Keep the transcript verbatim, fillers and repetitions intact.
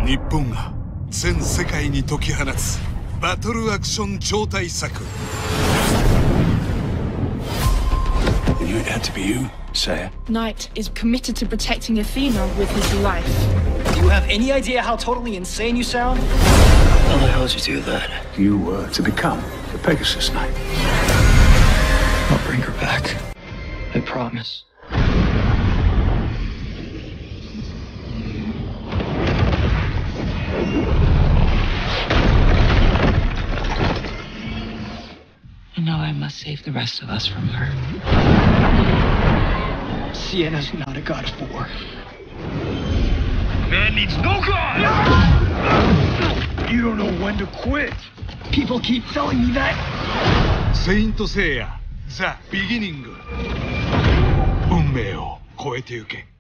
日本が全世界に解き放つバトルアクション超大作。 You knew it had to be you, say it. Knight is committed to protecting Athena with his life. Do you have any idea how totally insane you sound? How the hell did you do that? You were to become the Pegasus Knight. I'll bring her back. I promise. And now I must save the rest of us from her. Sienna's not a god of war. Man needs no god! You don't know when to quit. People keep telling me that. セイントセイヤザ・ビギニング。運命を超えてゆけ。